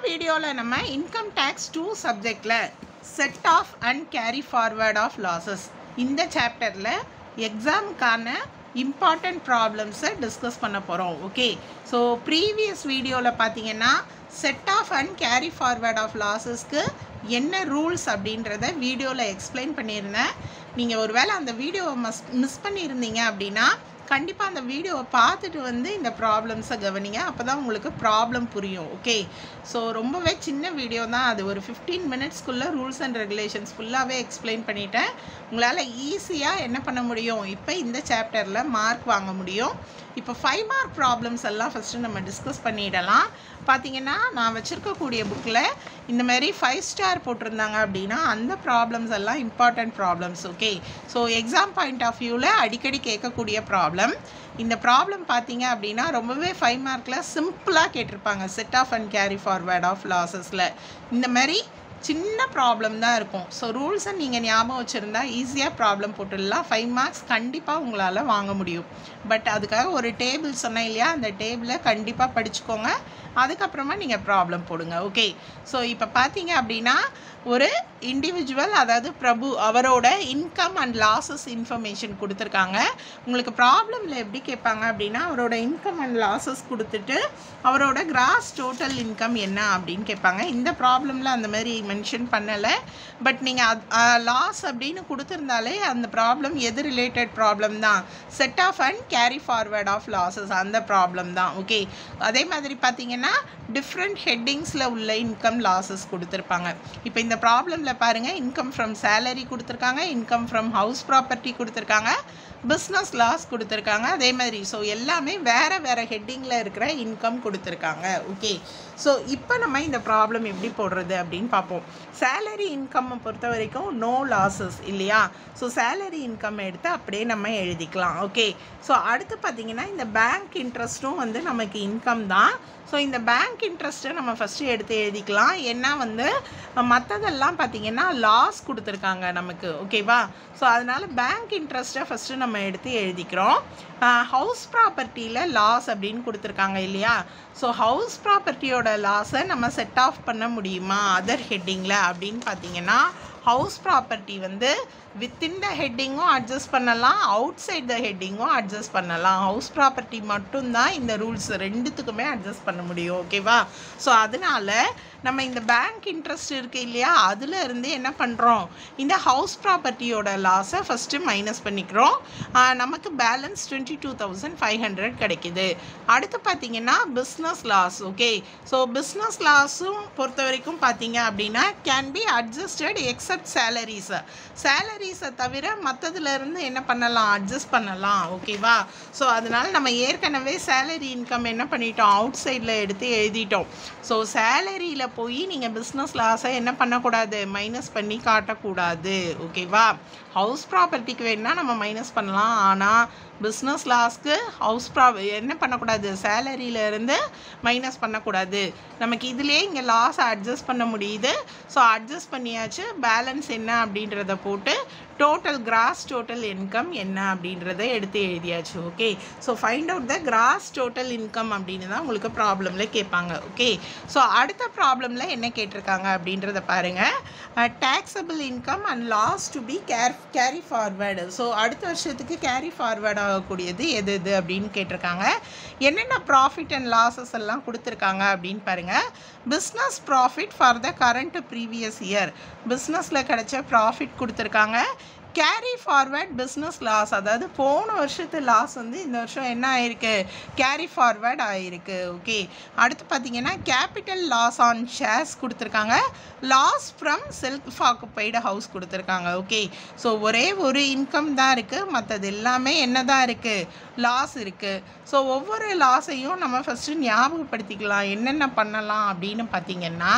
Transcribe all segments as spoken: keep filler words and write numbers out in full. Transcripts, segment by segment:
வீடியோவில் நம்ம income tax two சப்ஜெக்டில் set off and carry forward of losses இந்த சாப்டரில் எக்ஸாமுக்கான இம்பார்ட்டண்ட் ப்ராப்ளம்ஸை டிஸ்கஸ் பண்ண போகிறோம். ஓகே, ஸோ ப்ரீவியஸ் வீடியோவில் பார்த்தீங்கன்னா set off and carry forward of லாஸஸ்க்கு என்ன ரூல்ஸ் அப்படின்றத வீடியோவில் எக்ஸ்பிளைன் பண்ணியிருந்தேன். நீங்கள் ஒரு வேளை அந்த வீடியோவை மஸ் மிஸ் பண்ணியிருந்தீங்க அப்படின்னா கண்டிப்பாக அந்த வீடியோவை பார்த்துட்டு வந்து இந்த ப்ராப்ளம்ஸை கவனிங்க, அப்போ தான் உங்களுக்கு ப்ராப்ளம் புரியும். ஓகே, ஸோ ரொம்பவே சின்ன வீடியோ தான் அது, ஒரு ஃபிஃப்டீன் மினிட்ஸ்க்குள்ளே ரூல்ஸ் அண்ட் ரெகுலேஷன்ஸ் ஃபுல்லாகவே எக்ஸ்பிளைன் பண்ணிட்டேன். உங்களால் ஈஸியாக என்ன பண்ண முடியும், இப்போ இந்த சாப்டரில் மார்க் வாங்க முடியும். இப்போ ஃபைவ் மார்க் ப்ராப்ளம்ஸ் எல்லாம் ஃபஸ்ட்டு நம்ம டிஸ்கஸ் பண்ணிடலாம். பார்த்தீங்கன்னா நான் வச்சுருக்கக்கூடிய புக்கில் இந்த மாதிரி ஃபைவ் ஸ்டார் போட்டிருந்தாங்க அப்படின்னா அந்த ப்ராப்ளம்ஸ் எல்லாம் important problems. Okay, so exam point of வியூவில் அடிக்கடி கேட்கக்கூடிய ப்ராப்ளம். இந்த ப்ராப்ளம் பார்த்தீங்க அப்படின்னா ரொம்பவே ஃபைவ் மார்க்கில் சிம்பிளாக கேட்டிருப்பாங்க. Set off and carry forward of லாஸஸில் இந்த மாதிரி சின்ன ப்ராப்ளம் தான் இருக்கும். ஸோ ரூல்ஸை நீங்கள் ஞாபகம் வச்சுருந்தா ஈஸியாக ப்ராப்ளம் போட்டுடலாம். ஃபைவ் மார்க்ஸ் கண்டிப்பாக உங்களால் வாங்க முடியும். பட் அதுக்காக ஒரு டேபிள் சொன்னேன் இல்லையா, அந்த டேபிளை கண்டிப்பாக படிச்சுக்கோங்க, அதுக்கப்புறமா நீங்கள் ப்ராப்ளம் போடுங்க. ஓகே, ஸோ இப்போ பார்த்தீங்க அப்படின்னா ஒரு இண்டிவிஜுவல், அதாவது பிரபு, அவரோட இன்கம் அண்ட் லாஸஸ் இன்ஃபர்மேஷன் கொடுத்துருக்காங்க. உங்களுக்கு ப்ராப்ளமில் எப்படி கேட்பாங்க அப்படின்னா அவரோட இன்கம் அண்ட் லாஸஸ் கொடுத்துட்டு அவரோட கிராஸ் டோட்டல் இன்கம் என்ன அப்படின்னு கேட்பாங்க. இந்த ப்ராப்ளமில் அந்த மாதிரி மென்ஷன் பண்ணலை. பட் நீங்கள் லாஸ் அப்படின்னு கொடுத்துருந்தாலே அந்த ப்ராப்ளம் எது ரிலேட்டட் ப்ராப்ளம் தான், set off and carry forward of losses அந்த ப்ராப்ளம் தான். ஓகே, அதே மாதிரி பார்த்தீங்கன்னா டிஃப்ரெண்ட் ஹெட்டிங்ஸில் உள்ள இன்கம் லாஸஸ் கொடுத்துருப்பாங்க. இப்போ இந்த ப்ராப்ளமில் பாருங்கள், இன்கம் ஃப்ரம் சேலரி கொடுத்துருக்காங்க, இன்கம் ஃப்ரம் ஹவுஸ் ப்ராப்பர்ட்டி கொடுத்துருக்காங்க, பிஸ்னஸ் லாஸ் கொடுத்துருக்காங்க. அதே மாதிரி ஸோ எல்லாமே வேறு வேறு ஹெட்டிங்கில் இருக்கிற இன்கம் கொடுத்துருக்காங்க. ஓகே, ஸோ இப்போ நம்ம இந்த ப்ராப்ளம் எப்படி போடுறது அப்படின்னு பார்ப்போம். சேலரி இன்கம்மை பொறுத்த வரைக்கும் நோ லாஸஸ் இல்லையா, ஸோ சேலரி இன்கம் எடுத்து அப்படியே நம்ம எழுதிக்கலாம். ஓகே, ஸோ அடுத்து பார்த்திங்கன்னா இந்த பேங்க் இன்ட்ரெஸ்ட்டும் வந்து நமக்கு இன்கம் தான். ஸோ இந்த பேங்க் இன்ட்ரெஸ்ட்டை நம்ம ஃபஸ்ட்டு எடுத்து எழுதிக்கலாம். ஏன்னா வந்து மற்றதெல்லாம் பார்த்திங்கன்னா லாஸ் கொடுத்துருக்காங்க நமக்கு. ஓகேவா, ஸோ அதனால் பேங்க் இன்ட்ரெஸ்ட்டை ஃபஸ்ட்டு நம்ம எடுத்து எழுதிக்கிறோம். ஹவுஸ் ப்ராப்பர்ட்டியில் லாஸ் அப்படின்னு கொடுத்துருக்காங்க இல்லையா, ஸோ ஹவுஸ் ப்ராப்பர்ட்டியோட லாஸை நம்ம செட் ஆஃப் பண்ண முடியுமா அதர் ஹெட்டிங்கில் அப்படின்னு பார்த்தீங்கன்னா ஹவுஸ் ப்ராப்பர்ட்டி வந்து வித்தின் த ஹெட்டிங்கும் அட்ஜஸ்ட் பண்ணலாம், அவுட் சைட் த ஹெட்டிங்கும் அட்ஜஸ்ட் பண்ணலாம். ஹவுஸ் ப்ராப்பர்ட்டி மட்டும்தான் இந்த ரூல்ஸ் ரெண்டுத்துக்குமே அட்ஜஸ்ட் பண்ண முடியும். ஓகேவா, ஸோ அதனால் நம்ம இந்த பேங்க் இன்ட்ரெஸ்ட் இருக்குது இல்லையா, அதில் இருந்து என்ன பண்ணுறோம், இந்த ஹவுஸ் ப்ராப்பர்ட்டியோட லாஸை ஃபஸ்ட்டு மைனஸ் பண்ணிக்கிறோம். நமக்கு balance twenty two thousand five hundred கிடைக்கிது. அடுத்து பார்த்தீங்கன்னா business loss. Okay, so business லாஸும் பொறுத்த வரைக்கும் பார்த்தீங்க அப்படின்னா கேன் பி அட்ஜஸ்டட் எக்ஸப்ட் சேலரிஸை, சேலரிஸை தவிர மற்றதுலேருந்து என்ன பண்ணலாம், அட்ஜஸ்ட் பண்ணலாம். ஓகேவா, ஸோ அதனால் நம்ம ஏற்கனவே சேலரி இன்கம் என்ன பண்ணிட்டோம், அவுட் சைடில் எடுத்து எழுதிட்டோம். ஸோ சேலரியில் போய் நீங்கள் பிஸ்னஸ் லாஸை என்ன பண்ணக்கூடாது, மைனஸ் பண்ணி காட்டக்கூடாது. ஓகேவா, ஹவுஸ் ப்ராப்பர்ட்டிக்கு வேணால் நம்ம மைனஸ் பண்ணலாம், ஆனால் பிஸ்னஸ் லாஸ்க்கு ஹவுஸ் ப்ரா என்ன பண்ணக்கூடாது, சேலரியிலேருந்து மைனஸ் பண்ணக்கூடாது. நமக்கு இதிலே இங்கே லாஸை அட்ஜஸ்ட் பண்ண முடியுது. ஸோ அட்ஜஸ்ட் பண்ணியாச்சு, பேலன்ஸ் என்ன அப்படின்றத போட்டு டோட்டல் கிராஸ் டோட்டல் இன்கம் என்ன அப்படின்றத எடுத்து எழுதியாச்சு. Okay, so find out the gross total income அப்படின்னு தான் உங்களுக்கு ப்ராப்ளமில் கேட்பாங்க. ஓகே, ஸோ அடுத்த ப்ராப்ளமில் என்ன கேட்டிருக்காங்க அப்படின்றத பாருங்கள். Taxable income and loss to be care carry forward. So அடுத்த வருஷத்துக்கு கேரி ஃபார்வேர்ட் ஆகக்கூடியது எது எது அப்படின்னு கேட்டிருக்காங்க. என்னென்ன ப்ராஃபிட் அண்ட் லாஸஸ் எல்லாம் கொடுத்துருக்காங்க அப்படின்னு பாருங்கள். Business profit for the current previous year, பிஸ்னஸில் கிடைச்ச ப்ராஃபிட் கொடுத்துருக்காங்க. கேரி ஃபார்வர்ட் பிஸ்னஸ் லாஸ், அதாவது போன வருஷத்து லாஸ் வந்து இந்த வருஷம் என்ன ஆயிருக்கு, கேரி ஃபார்வர்ட் ஆகிருக்கு. ஓகே, அடுத்து பார்த்தீங்கன்னா கேபிட்டல் லாஸ் ஆன் ஷேர்ஸ் கொடுத்துருக்காங்க, loss from self occupied house கொடுத்துருக்காங்க. ஓகே, ஸோ ஒரே ஒரு இன்கம் தான் இருக்குது, மற்றது எல்லாமே என்ன தான் இருக்குது, லாஸ் இருக்குது. ஸோ ஒவ்வொரு லாஸையும் நம்ம ஃபஸ்ட்டு ஞாபகப்படுத்திக்கலாம் என்னென்ன பண்ணலாம் அப்படின்னு பார்த்தீங்கன்னா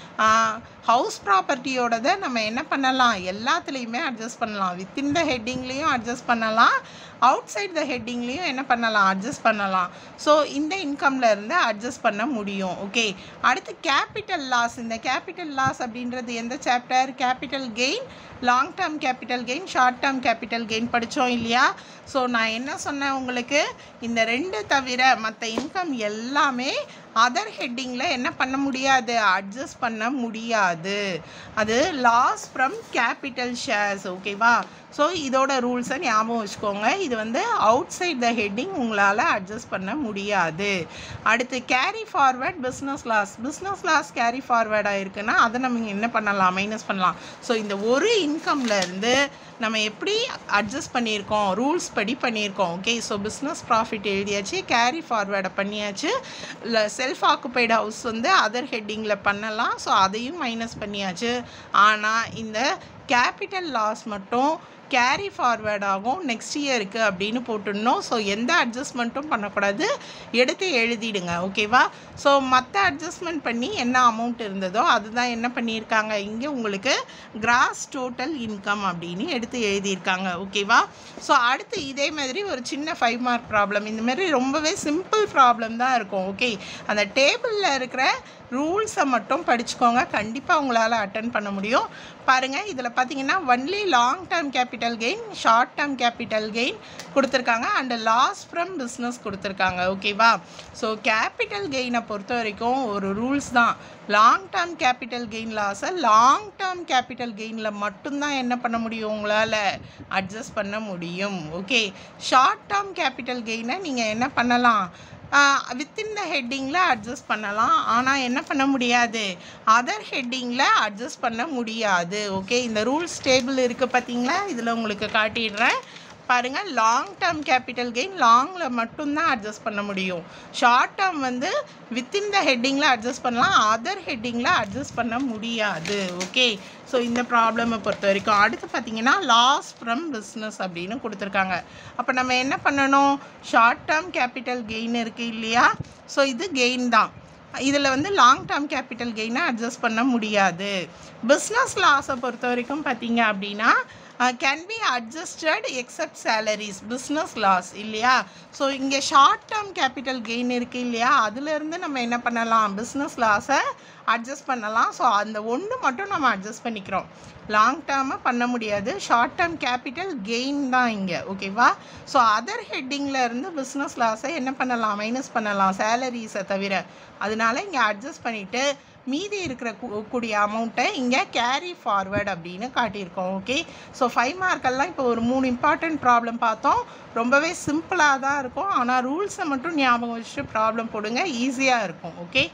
ஹவுஸ் ப்ராப்பர்ட்டியோடதை நம்ம என்ன பண்ணலாம், எல்லாத்துலேயுமே அட்ஜஸ்ட் பண்ணலாம், வித்தின் த ஹெட்டிங்லேயும் அட்ஜஸ்ட் பண்ணலாம், அவுட் சைட் த ஹெட்டிங்லேயும் என்ன பண்ணலாம், அட்ஜஸ்ட் பண்ணலாம். ஸோ இந்த இன்கமில் இருந்து அட்ஜஸ்ட் பண்ண முடியும். ஓகே, அடுத்து கேபிட்டல் லாஸ். இந்த கேபிட்டல் லாஸ் அப்படின்றது எந்த chapter, capital gain, long term capital gain, short term capital gain படித்தோம் இல்லையா. ஸோ நான் என்ன சொன்னேன் உங்களுக்கு, இந்த ரெண்டு தவிர மற்ற இன்கம் எல்லாமே அதர் ஹெட்டிங்கில் என்ன பண்ண முடியாது, அட்ஜஸ்ட் பண்ண முடியாது. அது லாஸ் ஃப்ரம் கேபிட்டல் ஷேர்ஸ். ஓகேவா? ஸோ இதோட ரூல்ஸை ஞாபகம் வச்சுக்கோங்க. இது வந்து அவுட் சைட் த ஹெட்டிங் உங்களால் அட்ஜஸ்ட் பண்ண முடியாது. அடுத்து carry forward business loss. Business loss carry ஃபார்வர்டாக இருக்குன்னா அதை நம்ம என்ன பண்ணலாம், மைனஸ் பண்ணலாம். ஸோ இந்த ஒரு இன்கம்லேருந்து நம்ம எப்படி அட்ஜஸ்ட் பண்ணியிருக்கோம், ரூல்ஸ் படி பண்ணியிருக்கோம். ஓகே, ஸோ பிஸ்னஸ் ப்ராஃபிட் எழுதியாச்சு, கேரி ஃபார்வேர்டை பண்ணியாச்சு. இல்லை செல்ஃப் ஆக்குபைடு ஹவுஸ் வந்து அதர் ஹெட்டிங்கில் பண்ணலாம், ஸோ அதையும் மைனஸ் பண்ணியாச்சு. ஆனால் இந்த கேபிட்டல் லாஸ் மட்டும் கேரி ஃபார்வேர்ட் ஆகும் நெக்ஸ்ட் இயருக்கு அப்படின்னு போட்டுடணும். ஸோ எந்த அட்ஜஸ்ட்மெண்ட்டும் பண்ணக்கூடாது, எடுத்து எழுதிடுங்க. ஓகேவா? ஸோ மற்ற அட்ஜஸ்ட்மெண்ட் பண்ணி என்ன அமௌண்ட் இருந்ததோ அதுதான் என்ன பண்ணியிருக்காங்க, இங்கே உங்களுக்கு கிராஸ் டோட்டல் இன்கம் அப்படின்னு எடுத்து எழுதியிருக்காங்க. ஓகேவா? ஸோ அடுத்து இதே மாதிரி ஒரு சின்ன ஃபைவ் மார்க் ப்ராப்ளம், இந்த மாதிரி ரொம்பவே சிம்பிள் ப்ராப்ளம் தான் இருக்கும். ஓகே, அந்த டேபிளில் இருக்கிற ரூல்ஸை மட்டும் படிச்சுக்கோங்க, கண்டிப்பாக உங்களால் அட்டன் பண்ண முடியும். பாருங்கள், இதில் பார்த்தீங்கன்னா only long term capital gain, short term capital gain கொடுத்துருக்காங்க, அண்டு லாஸ் ஃப்ரம் பிஸ்னஸ் கொடுத்துருக்காங்க. ஓகேவா? ஸோ கேபிட்டல் கெயினை பொறுத்த வரைக்கும் ஒரு ரூல்ஸ் தான், லாங் டேர்ம் கேபிட்டல் கெயின் லாஸை லாங் டேர்ம் கேபிட்டல் கெயினில் மட்டும்தான் என்ன பண்ண முடியும், உங்களால் அட்ஜஸ்ட் பண்ண முடியும். ஓகே, ஷார்ட் டேர்ம் கேபிட்டல் கெயினை நீங்கள் என்ன பண்ணலாம், வித்தின் த ஹெட்டிங்கில் அட்ஜஸ்ட் பண்ணலாம், ஆனால் என்ன பண்ண முடியாது, அதர் ஹெட்டிங்கில் அட்ஜஸ்ட் பண்ண முடியாது. ஓகே, இந்த ரூல்ஸ் டேபிள் இருக்குது பார்த்தீங்களா, இதில் உங்களுக்கு காட்டிடுறேன் பாருங்கள். லாங் டேர்ம் கேபிட்டல் கெயின் லாங்கில் மட்டும்தான் அட்ஜஸ்ட் பண்ண முடியும். ஷார்ட் டேர்ம் வந்து வித்தின் த ஹெட்டிங்கில் அட்ஜஸ்ட் பண்ணலாம், அதர் ஹெட்டிங்கில் அட்ஜஸ்ட் பண்ண முடியாது. ஓகே, ஸோ இந்த ப்ராப்ளமை பொறுத்த வரைக்கும். அடுத்து பார்த்தீங்கன்னா லாஸ் ஃப்ரம் பிஸ்னஸ் அப்படின்னு கொடுத்துருக்காங்க. அப்போ நம்ம என்ன பண்ணணும், ஷார்ட் டேர்ம் கேபிட்டல் கெயின் இருக்குது இல்லையா, ஸோ இது கெயின் தான். இதில் வந்து லாங் டேர்ம் கேபிட்டல் கெயினை அட்ஜஸ்ட் பண்ண முடியாது. பிஸ்னஸ் லாஸை பொறுத்த வரைக்கும் பார்த்தீங்க அப்படின்னா can be adjusted except salaries, business loss இல்லையா. ஸோ இங்கே ஷார்ட் டேர்ம் கேபிட்டல் கெயின் இருக்குது இல்லையா, அதுலேருந்து நம்ம என்ன பண்ணலாம், பிஸ்னஸ் லாஸை அட்ஜஸ்ட் பண்ணலாம். ஸோ அந்த ஒன்று மட்டும் நம்ம அட்ஜஸ்ட் பண்ணிக்கிறோம், லாங் டேர்மை பண்ண முடியாது. ஷார்ட் டேர்ம் கேபிட்டல் கெயின் தான் இங்கே. ஓகேவா? ஸோ அதர் ஹெட்டிங்கில் இருந்து பிஸ்னஸ் லாஸை என்ன பண்ணலாம், மைனஸ் பண்ணலாம், சேலரிஸை தவிர. அதனால இங்கே அட்ஜஸ்ட் பண்ணிவிட்டு மீதி இருக்கிற கூடிய அமௌண்ட்டை இங்கே கேரி ஃபார்வர்ட் அப்படின்னு காட்டியிருக்கோம். ஓகே, ஸோ ஃபைவ் மார்க்கெல்லாம் இப்போ ஒரு மூணு இம்பார்ட்டன்ட் ப்ராப்ளம் பார்த்தோம், ரொம்பவே சிம்பிளாக தான் இருக்கும். ஆனால் ரூல்ஸை மட்டும் ஞாபகம் வச்சுட்டு ப்ராப்ளம் போடுங்க, ஈஸியாக இருக்கும். ஓகே,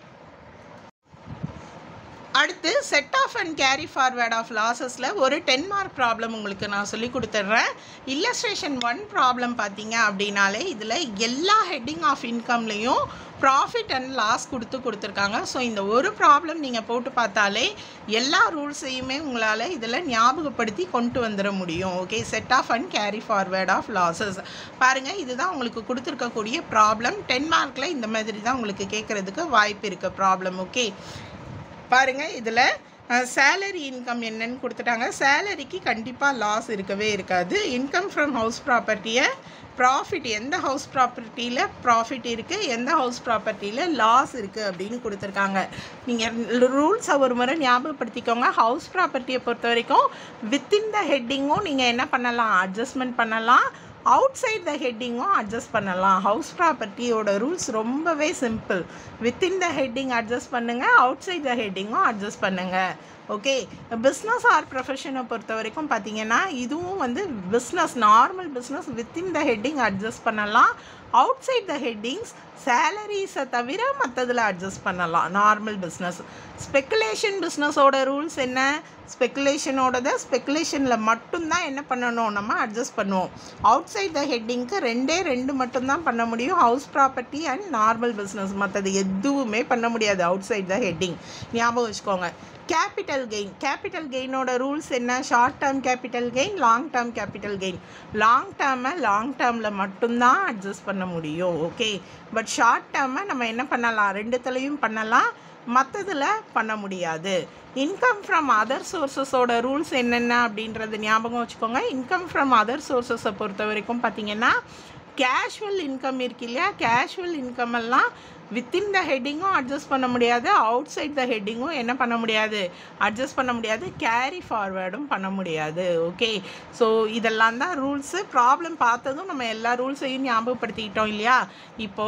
அடுத்து set off and carry forward of லாஸஸில் ஒரு டென் மார்க் ப்ராப்ளம் உங்களுக்கு நான் சொல்லி கொடுத்துட்றேன். இல்லஸ்ட்ரேஷன் ஒன் ப்ராப்ளம் பார்த்தீங்க அப்படின்னாலே இதில் எல்லா ஹெட்டிங் ஆஃப் இன்கம்லேயும் ப்ராஃபிட் அண்ட் லாஸ் கொடுத்து கொடுத்துருக்காங்க. ஸோ இந்த ஒரு ப்ராப்ளம் நீங்கள் போட்டு பார்த்தாலே எல்லா ரூல்ஸையுமே உங்களால் இதில் ஞாபகப்படுத்தி கொண்டு வந்துட முடியும். Okay, set off and carry forward of losses பாருங்கள், இதுதான் உங்களுக்கு கொடுத்துருக்கக்கூடிய ப்ராப்ளம். டென் மார்க்கில் இந்த மாதிரி தான் உங்களுக்கு கேட்குறதுக்கு வாய்ப்பு இருக்குது ப்ராப்ளம். ஓகே, பாருங்கள், இதில் சேலரி இன்கம் என்னன்னு கொடுத்துட்டாங்க. சேலரிக்கு கண்டிப்பாக லாஸ் இருக்கவே இருக்காது. இன்கம் ஃப்ரம் ஹவுஸ் ப்ராப்பர்ட்டியை ப்ராஃபிட், எந்த ஹவுஸ் ப்ராப்பர்ட்டியில் ப்ராஃபிட் இருக்குது, எந்த ஹவுஸ் ப்ராப்பர்ட்டியில் லாஸ் இருக்குது அப்படின்னு கொடுத்துருக்காங்க. நீங்கள் ரூல்ஸை ஒரு முறை ஞாபகப்படுத்திக்கோங்க. ஹவுஸ் ப்ராப்பர்ட்டியை பொறுத்த வரைக்கும் வித்தின் த ஹெட்டிங்கும் நீங்கள் என்ன பண்ணலாம், அட்ஜஸ்ட்மெண்ட் பண்ணலாம், அவுட் சைட் த ஹெட்டிங்கும் அட்ஜஸ்ட் பண்ணலாம். ஹவுஸ் ப்ராப்பர்ட்டியோட ரூல்ஸ் ரொம்பவே simple. Within the heading adjust பண்ணுங்கள், அவுட் சைட் த ஹெட்டிங்கும் அட்ஜஸ்ட் பண்ணுங்கள். ஓகே, பிஸ்னஸ் ஆர் ப்ரொஃபஷனை பொறுத்த வரைக்கும் பார்த்தீங்கன்னா இதுவும் வந்து business, normal business within the heading adjust பண்ணலாம், அவுட் சைட் த ஹெட்டிங்ஸ் சேலரிஸை தவிர மற்றதில் அட்ஜஸ்ட் பண்ணலாம், நார்மல் பிஸ்னஸ். ஸ்பெக்குலேஷன் பிஸ்னஸோட ரூல்ஸ் என்ன, ஸ்பெக்குலேஷனோடத ஸ்பெக்குலேஷனில் மட்டும்தான் என்ன பண்ணணும், நம்ம அட்ஜஸ்ட் பண்ணுவோம். அவுட் சைட் த ஹெட்டிங்க்கு ரெண்டே ரெண்டு மட்டும்தான் பண்ண முடியும், house property and normal business. மற்றது எதுவுமே பண்ண முடியாது அவுட் சைட் த ஹெட்டிங், ஞாபகம் வச்சுக்கோங்க. கேபிட்டல் கெயின், கேபிட்டல் கெயினோட ரூல்ஸ் என்ன, short term capital gain, long term capital gain. Long டேர்மை லாங் டேர்மில் மட்டும்தான் அட்ஜஸ்ட் பண்ண முடியும். ஓகே, பட் ஷார்ட் டேர்மை நம்ம என்ன பண்ணலாம், ரெண்டுத்துலையும் பண்ணலாம், மற்றதில் பண்ண முடியாது. இன்கம் ஃப்ரம் அதர் சோர்ஸஸோட ரூல்ஸ் என்னென்ன அப்படின்றது ஞாபகம் வச்சுக்கோங்க. இன்கம் ஃப்ரம் அதர் சோர்ஸஸை பொறுத்த வரைக்கும் பார்த்திங்கன்னா கேஷுவல் இன்கம் இருக்கு இல்லையா, கேஷுவல் இன்கம் எல்லாம் வித்தின் த ஹெட்டிங்கும் அட்ஜஸ்ட் பண்ண முடியாது, அவுட் சைட் த ஹெட்டிங்கும் என்ன பண்ண முடியாது, அட்ஜஸ்ட் பண்ண முடியாது, கேரி ஃபார்வேர்டும் பண்ண முடியாது. ஓகே, ஸோ இதெல்லாம் தான் ரூல்ஸு. ப்ராப்ளம் பார்த்ததும் நம்ம எல்லா ரூல்ஸையும் ஞாபகப்படுத்திக்கிட்டோம் இல்லையா. இப்போது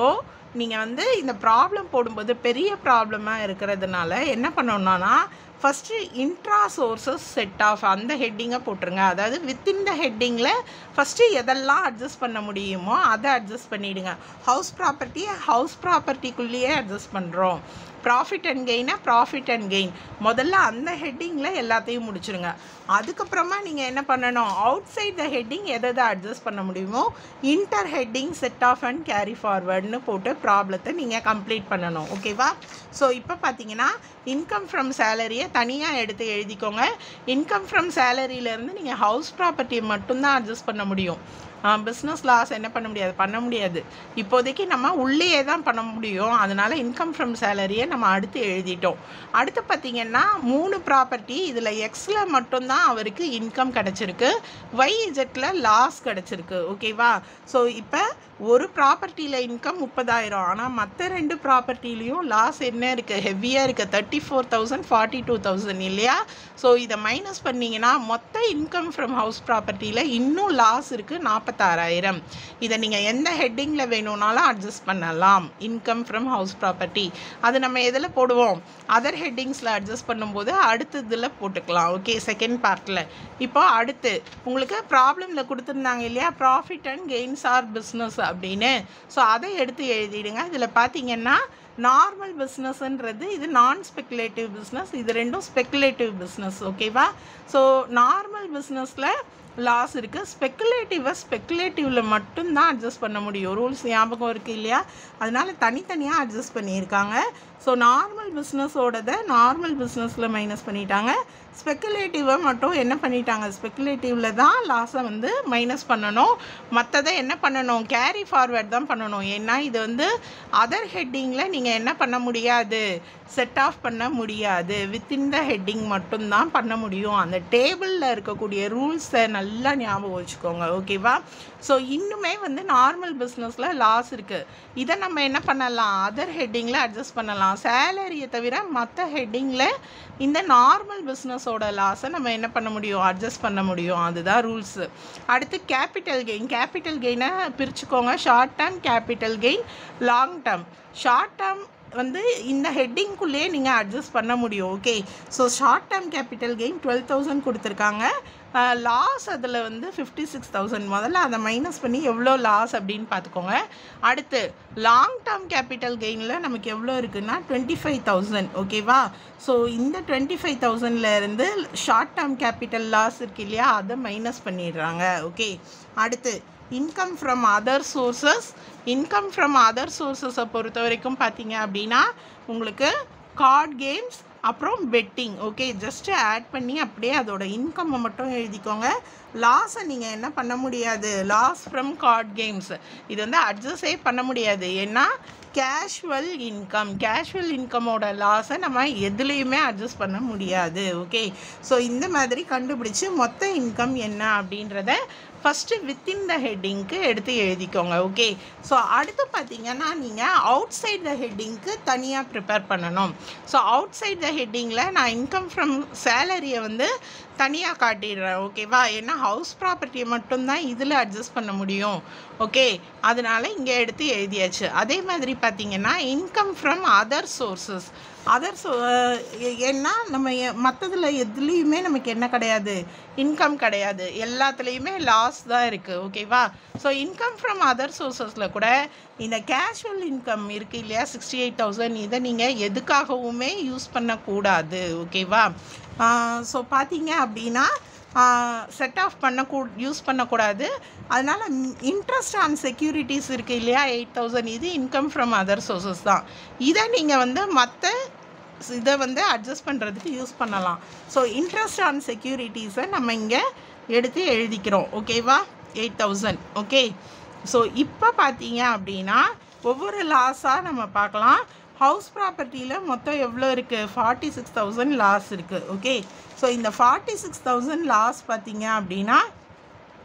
நீங்கள் வந்து இந்த ப்ராப்ளம் போடும்போது பெரிய ப்ராப்ளமாக இருக்கிறதுனால என்ன பண்ணணும்னா first intra sources set off அந்த ஹெட்டிங்கை போட்டுருங்க. அதாவது வித்தின் த ஹெட்டிங்கில் ஃபஸ்ட்டு எதெல்லாம் அட்ஜஸ்ட் பண்ண முடியுமோ அதை அட்ஜஸ்ட் பண்ணிவிடுங்க. ஹவுஸ் ப்ராப்பர்ட்டியை ஹவுஸ் ப்ராப்பர்ட்டிக்குள்ளேயே அட்ஜஸ்ட் பண்ணுறோம். ப்ராஃபிட் அண்ட் கெயினை ப்ராஃபிட் அண்ட் கெயின் முதல்ல அந்த ஹெட்டிங்கில் எல்லாத்தையும் முடிச்சுருங்க. அதுக்கப்புறமா நீங்கள் என்ன பண்ணணும், அவுட் சைட் த ஹெட்டிங் எதை எதை அட்ஜஸ்ட் பண்ண முடியுமோ inter heading set off and carry ஃபார்வர்டுன்னு போட்டு ப்ராப்ளத்தை நீங்கள் கம்ப்ளீட் பண்ணணும். ஓகேவா? ஸோ இப்போ பார்த்தீங்கன்னா இன்கம் ஃப்ரம் சேலரியை தனியாக எடுத்து எழுதிக்கோங்க. இன்கம் ஃப்ரம் சேலரியிலேருந்து நீங்கள் ஹவுஸ் ப்ராப்பர்ட்டியை மட்டும்தான் அட்ஜஸ்ட் பண்ண முடியும். பிஸ்னஸ் லாஸ் என்ன பண்ண முடியாது, பண்ண முடியாது. இப்போதைக்கு நம்ம உள்ளேயே தான் பண்ண முடியும். அதனால் இன்கம் ஃப்ரம் சேலரியை நம்ம அடுத்து எழுதிட்டோம். அடுத்து பார்த்திங்கன்னா மூணு ப்ராப்பர்ட்டி, இதில் எக்ஸில் மட்டும்தான் அவருக்கு இன்கம் கிடச்சிருக்கு, ஒய் இஜெட்டில் லாஸ் கிடச்சிருக்கு. ஓகேவா? ஸோ இப்போ ஒரு ப்ராப்பர்ட்டியில் இன்கம் முப்பதாயிரம், ஆனால் மற்ற ரெண்டு ப்ராப்பர்ட்டிலையும் லாஸ் என்ன இருக்குது, ஹெவியாக இருக்குது, thirty four thousand forty two thousand இல்லையா? ஸோ இதை மைனஸ் பண்ணிங்கன்னா மொத்த இன்கம் ஃப்ரம் ஹவுஸ் ப்ராப்பர்ட்டியில் இன்னும் லாஸ் இருக்குது நாற்பத்தாறாயிரம். இதை நீங்கள் எந்த ஹெட்டிங்கில் வேணும்னாலும் அட்ஜஸ்ட் பண்ணலாம். இன்கம் ஃப்ரம் ஹவுஸ் ப்ராப்பர்ட்டி அது நம்ம எதில் போடுவோம், அதர் ஹெட்டிங்ஸில் அட்ஜஸ்ட் பண்ணும்போது அடுத்த இதில் போட்டுக்கலாம். ஓகே, செகண்ட் பார்ட்டில். இப்போ அடுத்து உங்களுக்கு ப்ராப்ளமில் கொடுத்துருந்தாங்க இல்லையா, profit and gains or business அப்படின்னு. ஸோ அதை எடுத்து எழுதிடுங்க. இதில் பார்த்தீங்கன்னா நார்மல் பிஸ்னஸ்ன்றது இது நான் ஸ்பெக்குலேட்டிவ் பிஸ்னஸ், இது ரெண்டும் ஸ்பெக்குலேட்டிவ் பிஸ்னஸ். ஓகேவா? ஸோ நார்மல் பிஸ்னஸில் லாஸ் இருக்குது, ஸ்பெக்குலேட்டிவை ஸ்பெக்குலேட்டிவில் மட்டும்தான் அட்ஜஸ்ட் பண்ண முடியும். ரூல்ஸ் ஞாபகம் இருக்குது இல்லையா? அதனால் தனித்தனியாக அட்ஜஸ்ட் பண்ணியிருக்காங்க. ஸோ நார்மல் பிஸ்னஸோடதை நார்மல் பிஸ்னஸில் மைனஸ் பண்ணிட்டாங்க, ஸ்பெக்குலேட்டிவை மட்டும் என்ன பண்ணிட்டாங்க, ஸ்பெக்குலேட்டிவில் தான் லாஸை வந்து மைனஸ் பண்ணணும். மற்றதை என்ன பண்ணணும், கேரி ஃபார்வேர்ட் தான் பண்ணணும். ஏன்னா இது வந்து அதர் ஹெட்டிங்கில் நீங்கள் என்ன பண்ண முடியாது, செட் ஆஃப் பண்ண முடியாது. வித்தின் த ஹெட்டிங் மட்டும்தான் பண்ண முடியும். அந்த டேபிளில் இருக்கக்கூடிய ரூல்ஸை நல்லா ஞாபகம் வச்சுக்கோங்க. ஓகேவா? ஸோ இன்னுமே வந்து நார்மல் பிஸ்னஸில் லாஸ் இருக்குது, இதை நம்ம என்ன பண்ணலாம், அதர் ஹெட்டிங்கில் அட்ஜஸ்ட் பண்ணலாம். சேலரியை தவிர மற்ற ஹெட்டிங்கில் இந்த நார்மல் பிஸ்னஸோட லாஸை நம்ம என்ன பண்ண முடியும், அட்ஜஸ்ட் பண்ண முடியும். அதுதான் ரூல்ஸு. அடுத்து கேபிட்டல் கெயின். கேபிட்டல் கெயினை பிரிச்சுக்கோங்க, short term capital gain, long term. Short term வந்து இந்த ஹெட்டிங்குள்ளேயே நீங்கள் அட்ஜஸ்ட் பண்ண முடியும். Okay, so short term capital gain twelve thousand கொடுத்துருக்காங்க, லாஸ் அதில் வந்து ஃபிஃப்டி சிக்ஸ் தௌசண்ட். முதல்ல அதை மைனஸ் பண்ணி எவ்வளோ லாஸ் அப்படின்னு பார்த்துக்கோங்க. அடுத்து லாங் டேர்ம் கேபிட்டல் கெயினில் நமக்கு எவ்வளோ இருக்குன்னா டுவெண்ட்டி ஃபைவ் தௌசண்ட். ஓகேவா? ஸோ இந்த டுவெண்ட்டி ஃபைவ் தௌசண்ட்லேருந்து ஷார்ட் டேர்ம் கேபிட்டல் லாஸ் இருக்கு இல்லையா, அதை மைனஸ் பண்ணிடுறாங்க. ஓகே, அடுத்து income from other sources. Income from other சோர்ஸஸை பொறுத்த வரைக்கும் பார்த்தீங்க அப்படின்னா உங்களுக்கு கார்ட் கேம்ஸ் அப்புறம் பெட்டிங். ஓகே, ஜஸ்ட்டு ஆட் பண்ணி அப்படியே அதோட இன்கம்மை மட்டும் எழுதிக்கோங்க. லாஸை நீங்கள் என்ன பண்ண முடியாது, லாஸ் ஃப்ரம் கார்ட் கேம்ஸ் இது வந்து அட்ஜஸ்டே பண்ண முடியாது. ஏன்னா கேஷுவல் இன்கம், கேஷுவல் இன்கமோட லாஸை நம்ம எதுலேயுமே அட்ஜஸ்ட் பண்ண முடியாது. ஓகே, ஸோ இந்த மாதிரி கண்டுபிடிச்சி மொத்த இன்கம் என்ன அப்படின்றத ஃபஸ்ட்டு வித்தின் த ஹெட்டிங்க்கு எடுத்து எழுதிக்கோங்க. ஓகே, ஸோ அடுத்து பார்த்தீங்கன்னா நீங்கள் அவுட் சைட் த ஹெட்டிங்க்கு தனியாக ப்ரிப்பேர் பண்ணணும். ஸோ அவுட் சைட் த ஹெட்டிங்கில் நான் இன்கம் ஃப்ரம் சேலரியை வந்து தனியாக காட்டிடுறேன். ஓகேவா? ஏன்னா ஹவுஸ் ப்ராப்பர்ட்டியை மட்டும்தான் இதில் அட்ஜஸ்ட் பண்ண முடியும். ஓகே, அதனால் இங்கே எடுத்து எழுதியாச்சு. அதே மாதிரி பார்த்தீங்கன்னா income from other sources. Other so ஏன்னா நம்ம மற்றதில் எதுலேயுமே நமக்கு என்ன கிடையாது, இன்கம் கிடையாது, எல்லாத்துலேயுமே லாஸ் தான் இருக்குது. ஓகேவா? ஸோ இன்கம் ஃப்ரம் அதர் சோர்ஸஸில் கூட இந்த கேஷுவல் இன்கம் இருக்குது இல்லையா, சிக்ஸ்டி எயிட் தௌசண்ட், இதை நீங்கள் எதுக்காகவுமே யூஸ் பண்ணக்கூடாது. ஓகேவா? ஸோ பார்த்தீங்க அப்படின்னா செட் ஆஃப் பண்ணக்கூ யூஸ் பண்ணக்கூடாது. அதனால் இன்ட்ரெஸ்ட் ஆன் செக்யூரிட்டிஸ் இருக்குது இல்லையா, எயிட் தௌசண்ட், இது இன்கம் ஃப்ரம் அதர் சோர்ஸஸ் தான். இதை நீங்கள் வந்து மற்ற இதை வந்து அட்ஜஸ்ட் பண்ணுறதுக்கு யூஸ் பண்ணலாம். ஸோ இன்ட்ரெஸ்ட் ஆன் செக்யூரிட்டிஸை நம்ம இங்கே எடுத்து எழுதிக்கிறோம். ஓகேவா? Eight thousand. ஓகே, ஸோ இப்போ பார்த்தீங்க அப்படின்னா ஒவ்வொரு லாஸாக நம்ம பார்க்கலாம். ஹவுஸ் ப்ராப்பர்ட்டியில் மொத்தம் எவ்வளோ இருக்குது, ஃபார்ட்டி சிக்ஸ் தௌசண்ட் லாஸ் இருக்குது. ஓகே, ஸோ இந்த ஃபார்ட்டி சிக்ஸ் தௌசண்ட் லாஸ் பார்த்தீங்க அப்படின்னா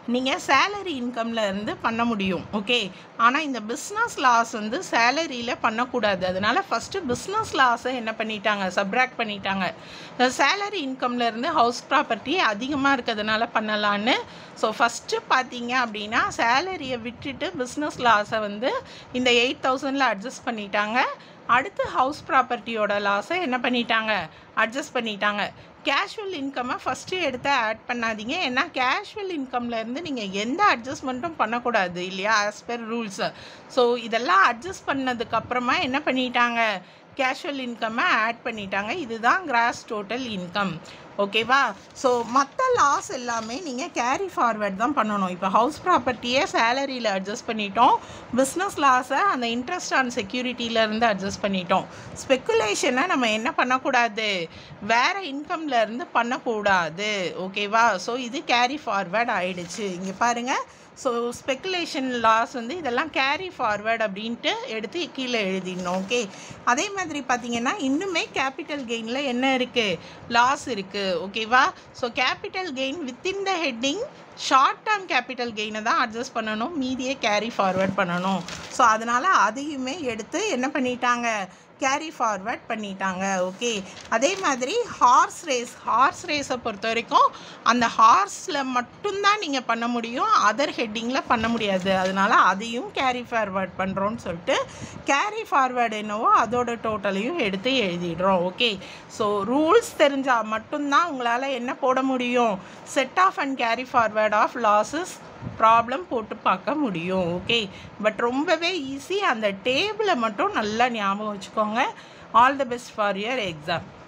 நீங்கள் சேலரி இன்கமில் இருந்து பண்ண முடியும். ஓகே, ஆனால் இந்த பிஸ்னஸ் லாஸ் வந்து சேலரியில் பண்ணக்கூடாது. அதனால் ஃபஸ்ட்டு பிஸ்னஸ் லாஸை என்ன பண்ணிட்டாங்க, சப்ராக்ட் பண்ணிட்டாங்க. சேலரி இன்கமில் இருந்து ஹவுஸ் ப்ராப்பர்ட்டி அதிகமாக இருக்கிறதுனால பண்ணலான்னு. ஸோ ஃபஸ்ட்டு பார்த்தீங்க அப்படின்னா சேலரியை விட்டுட்டு பிஸ்னஸ் லாஸை வந்து இந்த எயிட் தௌசண்டில் அட்ஜஸ்ட் பண்ணிட்டாங்க. அடுத்து ஹவுஸ் ப்ராப்பர்ட்டியோட லாஸை என்ன பண்ணிட்டாங்க, அட்ஜஸ்ட் பண்ணிட்டாங்க. கேஷுவல் இன்கம்மை ஃபஸ்ட்டு எடுத்து ஆட் பண்ணாதீங்க. ஏன்னா கேஷுவல் இன்கம்லேருந்து நீங்கள் எந்த அட்ஜஸ்ட்மெண்ட்டும் பண்ணக்கூடாது இல்லையா, ஆஸ் பெர் ரூல்ஸு. ஸோ இதெல்லாம் அட்ஜஸ்ட் பண்ணதுக்கப்புறமா என்ன பண்ணிட்டாங்க, கேஷுவல் இன்கம்மை ஆட் பண்ணிட்டாங்க. இதுதான் கிராஸ் டோட்டல் இன்கம். ஓகேவா? ஸோ மற்ற லாஸ் எல்லாமே நீங்கள் கேரி ஃபார்வர்ட் தான் பண்ணணும். இப்போ ஹவுஸ் ப்ராப்பர்ட்டியே சேலரியில் அட்ஜஸ்ட் பண்ணிட்டோம், பிஸ்னஸ் லாஸை அந்த இன்ட்ரெஸ்ட் ஆன் செக்யூரிட்டியிலேருந்து அட்ஜஸ்ட் பண்ணிட்டோம். ஸ்பெக்குலேஷனை நம்ம என்ன பண்ணக்கூடாது, வேறு இன்கம்லேருந்து பண்ணக்கூடாது. ஓகேவா? ஸோ இது கேரி ஃபார்வர்ட் ஆகிடுச்சு. இங்கே பாருங்கள். ஸோ ஸ்பெக்குலேஷன் லாஸ் வந்து இதெல்லாம் கேரி ஃபார்வர்ட் அப்படின்ட்டு எடுத்து கீழே எழுதிடணும். ஓகே, அதே மாதிரி பார்த்தீங்கன்னா இன்னுமே கேபிட்டல் கெயினில் என்ன இருக்குது, லாஸ் இருக்குது. ஓகேவா? So capital gain within the heading short term capital கெயினை தான் அட்ஜஸ்ட் பண்ணணும், மீதியே கேரி ஃபார்வர்ட் பண்ணணும். ஸோ அதனால் அதையுமே எடுத்து என்ன பண்ணிட்டாங்க, கேரி ஃபார்வர்ட் பண்ணிட்டாங்க. ஓகே, அதே மாதிரி ஹார்ஸ் ரேஸ் ஹார்ஸ் ரேஸை பொறுத்த வரைக்கும் அந்த ஹார்ஸில் மட்டும்தான் நீங்கள் பண்ண முடியும், அதர் ஹெட்டிங்கில் பண்ண முடியாது. அதனால் அதையும் கேரி ஃபார்வர்ட் பண்ணுறோன்னு சொல்லிட்டு கேரி ஃபார்வர்டு என்னவோ அதோட டோட்டலையும் எடுத்து எழுதிடுறோம். ஓகே, ஸோ ரூல்ஸ் தெரிஞ்சால் மட்டும்தான் உங்களால் என்ன போட முடியும், set off and carry forward of losses problem போட்டு பார்க்க முடியும். ஓகே, பட் ரொம்பவே ஈஸி. அந்த டேபிளை மட்டும் நல்லா ஞாபகம் வச்சுக்கோங்க. All the best for your exam.